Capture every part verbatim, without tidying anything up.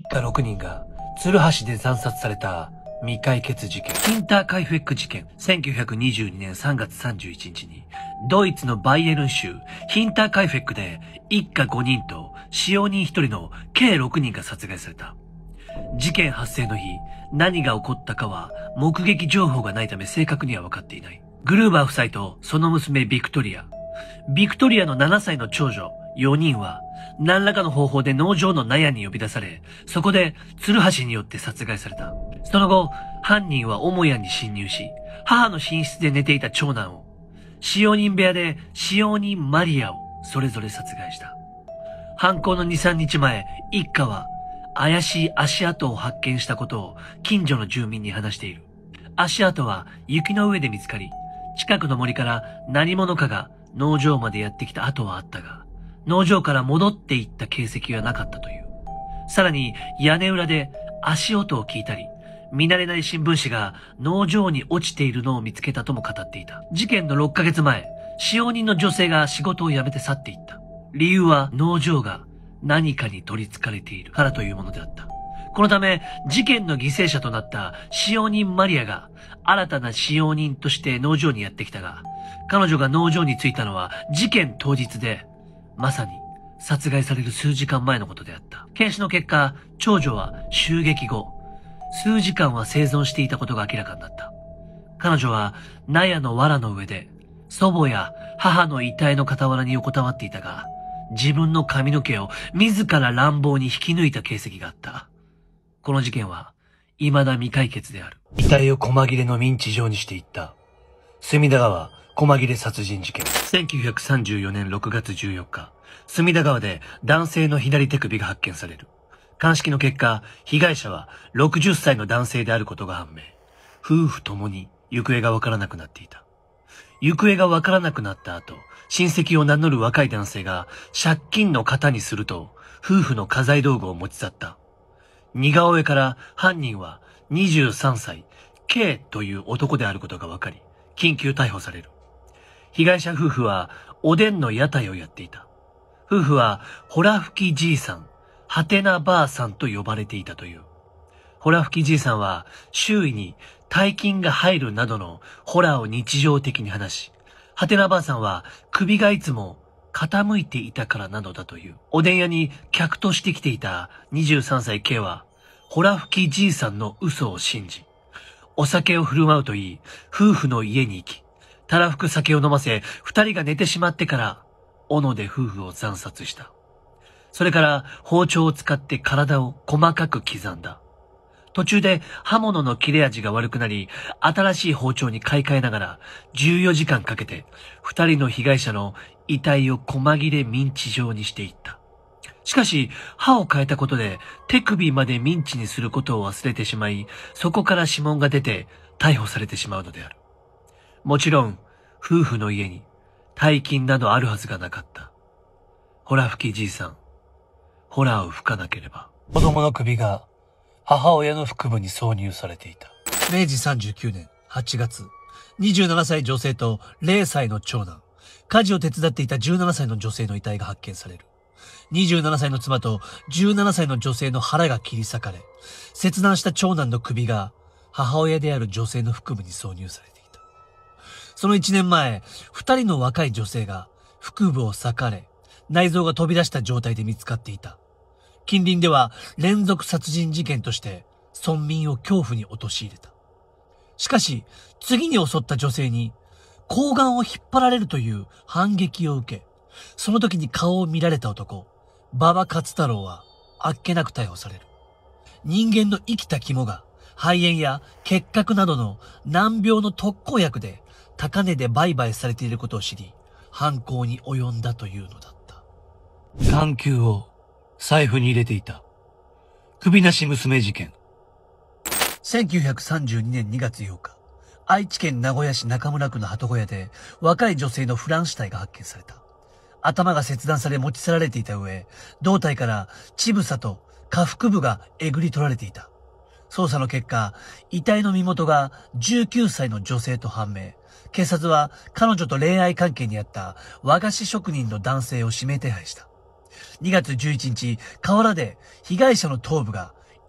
家ろくにんが鶴橋で惨殺された未解決事件、ヒンターカイフェック事件。せんきゅうひゃくにじゅうにねんさんがつさんじゅういちにちに、ドイツのバイエルン州ヒンターカイフェックで一家ごにんと使用人ひとりの計ろくにんが殺害された。事件発生の日、何が起こったかは目撃情報がないため正確には分かっていない。グルーバー夫妻とその娘ビクトリア。ビクトリアのななさいの長女よにんは何らかの方法で農場の納屋に呼び出され、そこで鶴橋によって殺害された。その後、犯人は母屋に侵入し、母の寝室で寝ていた長男を、使用人部屋で使用人マリアをそれぞれ殺害した。犯行のに、さんにちまえ、一家は怪しい足跡を発見したことを近所の住民に話している。足跡は雪の上で見つかり、近くの森から何者かが農場までやってきた跡はあったが、農場から戻っていった形跡はなかったという。さらに屋根裏で足音を聞いたり、見慣れない新聞紙が農場に落ちているのを見つけたとも語っていた。事件のろっかげつまえ、使用人の女性が仕事を辞めて去っていった。理由は農場が何かに取り憑かれているからというものであった。このため、事件の犠牲者となった使用人マリアが新たな使用人として農場にやってきたが、彼女が農場に着いたのは事件当日で、まさに殺害される数時間前のことであった。検視の結果、長女は襲撃後、数時間は生存していたことが明らかになった。彼女は納屋の藁の上で、祖母や母の遺体の傍らに横たわっていたが、自分の髪の毛を自ら乱暴に引き抜いた形跡があった。この事件は未だ未解決である。遺体を細切れのミンチ状にしていった。隅田川細切れ殺人事件。せんきゅうひゃくさんじゅうよねんろくがつじゅうよっか、隅田川で男性の左手首が発見される。鑑識の結果、被害者はろくじゅっさいの男性であることが判明。夫婦ともに行方がわからなくなっていた。行方がわからなくなった後、親戚を名乗る若い男性が借金の型にすると、夫婦の家財道具を持ち去った。似顔絵から犯人はにじゅうさんさい、K という男であることが分かり、緊急逮捕される。被害者夫婦はおでんの屋台をやっていた。夫婦はホラ吹きじいさん、はてなばあさんと呼ばれていたという。ホラ吹きじいさんは周囲に大金が入るなどのホラーを日常的に話し、はてなばあさんは首がいつも傾いていたからなどだという。おでん屋に客として来ていたにじゅうさんさい K は、ホラ吹きじいさんの嘘を信じ、お酒を振る舞うといい、夫婦の家に行き、たらふく酒を飲ませ、二人が寝てしまってから、斧で夫婦を惨殺した。それから包丁を使って体を細かく刻んだ。途中で刃物の切れ味が悪くなり、新しい包丁に買い替えながら、じゅうよじかんかけて、二人の被害者の遺体を細切れミンチ状にしていった。しかし、刃を変えたことで、手首までミンチにすることを忘れてしまい、そこから指紋が出て、逮捕されてしまうのである。もちろん、夫婦の家に、大金などあるはずがなかった。ホラ吹きじいさん、ホラーを吹かなければ。子供の首が、母親の腹部に挿入されていた。めいじさんじゅうきゅうねんはちがつ、にじゅうななさい女性とれいさいの長男、家事を手伝っていたじゅうななさいの女性の遺体が発見される。にじゅうななさいの妻とじゅうななさいの女性の腹が切り裂かれ、切断した長男の首が母親である女性の腹部に挿入されていた。そのいちねんまえ、二人の若い女性が腹部を裂かれ、内臓が飛び出した状態で見つかっていた。近隣では連続殺人事件として村民を恐怖に陥れた。しかし、次に襲った女性に睾丸を引っ張られるという反撃を受け、その時に顔を見られた男、馬場勝太郎はあっけなく逮捕される。人間の生きた肝が肺炎や結核などの難病の特効薬で高値で売買されていることを知り、犯行に及んだというのだった。眼球を財布に入れていた。首なし娘事件。せんきゅうひゃくさんじゅうにねんにがつようか、愛知県名古屋市中村区の鳩小屋で若い女性のフラン死体が発見された。頭が切断され持ち去られていた上、胴体から乳房と下腹部がえぐり取られていた。捜査の結果、遺体の身元がじゅうきゅうさいの女性と判明。警察は彼女と恋愛関係にあった和菓子職人の男性を指名手配した。にがつじゅういちにち、河原で被害者の頭部が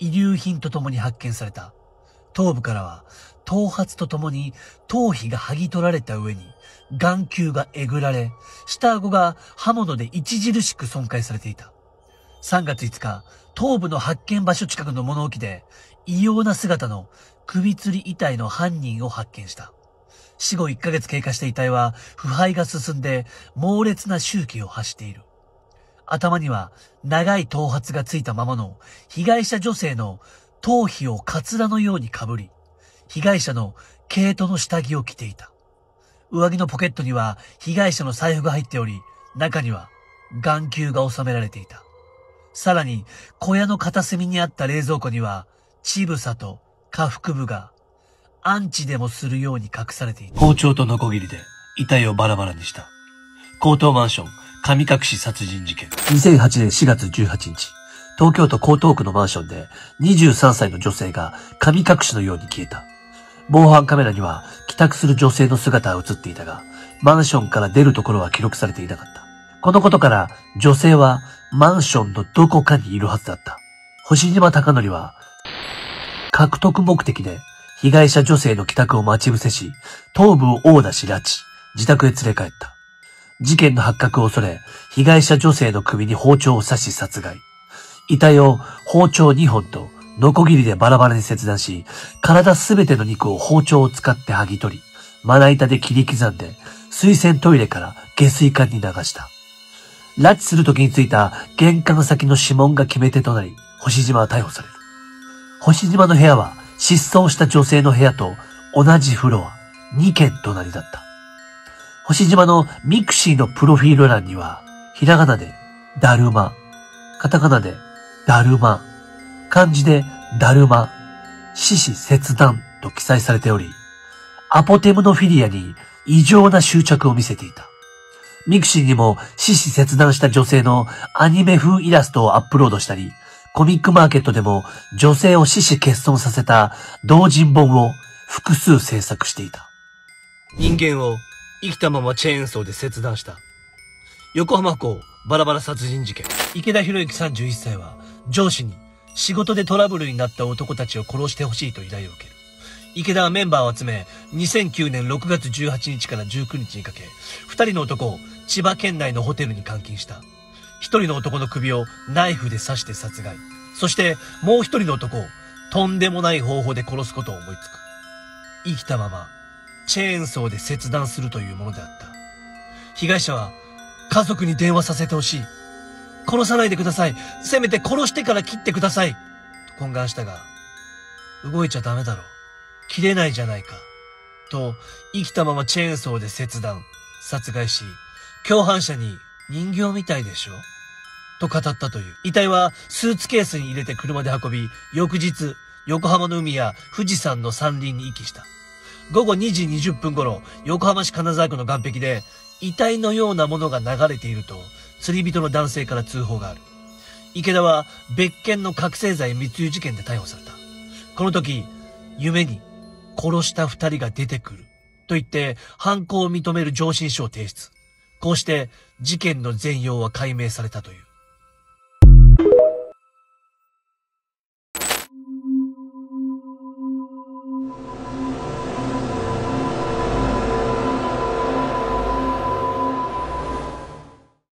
遺留品とともに発見された。頭部からは頭髪とともに頭皮が剥ぎ取られた上に眼球がえぐられ、下顎が刃物で著しく損壊されていた。さんがついつか、頭部の発見場所近くの物置で異様な姿の首吊り遺体の犯人を発見した。死後いっかげつ経過した遺体は腐敗が進んで猛烈な周期を発している。頭には長い頭髪がついたままの被害者女性の頭皮をカツラのようにかぶり、被害者の毛糸の下着を着ていた。上着のポケットには被害者の財布が入っており、中には眼球が収められていた。さらに小屋の片隅にあった冷蔵庫には乳房と下腹部がアンチでもするように隠されていた。包丁とノコギリで遺体をバラバラにした。高等マンション神隠し殺人事件。にせんはちねんしがつじゅうはちにち、東京都江東区のマンションでにじゅうさんさいの女性が神隠しのように消えた。防犯カメラには帰宅する女性の姿が映っていたが、マンションから出るところは記録されていなかった。このことから女性はマンションのどこかにいるはずだった。星島貴則は獲得目的で被害者女性の帰宅を待ち伏せし、頭部を殴打し拉致、自宅へ連れ帰った。事件の発覚を恐れ、被害者女性の首に包丁を刺し殺害。遺体を包丁にほんとノコギリでバラバラに切断し、体すべての肉を包丁を使って剥ぎ取り、まな板で切り刻んで、水洗トイレから下水管に流した。拉致する時についた玄関先の指紋が決め手となり、星島は逮捕される。星島の部屋は失踪した女性の部屋と同じフロア、にけん隣だった。星島のミクシーのプロフィール欄には、ひらがなでだるま、カタカナでだるま、漢字でだるま、四肢切断と記載されており、アポテムノフィリアに異常な執着を見せていた。ミクシーにも四肢切断した女性のアニメ風イラストをアップロードしたり、コミックマーケットでも女性を四肢欠損させた同人本を複数制作していた。人間を生きたままチェーンソーで切断した。横浜港バラバラ殺人事件。池田博之さんじゅういっさいは上司に仕事でトラブルになった男たちを殺してほしいと依頼を受ける。池田はメンバーを集め、にせんきゅうねんろくがつじゅうはちにちからじゅうくにちにかけ、二人の男を千葉県内のホテルに監禁した。一人の男の首をナイフで刺して殺害。そしてもう一人の男をとんでもない方法で殺すことを思いつく。生きたままチェーンソーで切断するというものであった。被害者は家族に電話させてほしい。殺さないでください。せめて殺してから切ってください。と懇願したが、動いちゃダメだろう。切れないじゃないか。と、生きたままチェーンソーで切断、殺害し、共犯者に人形みたいでしょと語ったという。遺体はスーツケースに入れて車で運び、翌日、横浜の海や富士山の山林に遺棄した。ごごにじにじゅっぷん頃、横浜市金沢区の岸壁で、遺体のようなものが流れていると、釣り人の男性から通報がある。池田は別件の覚醒剤密輸事件で逮捕された。この時、夢に殺した二人が出てくると言って犯行を認める上申書を提出。こうして事件の全容は解明されたという。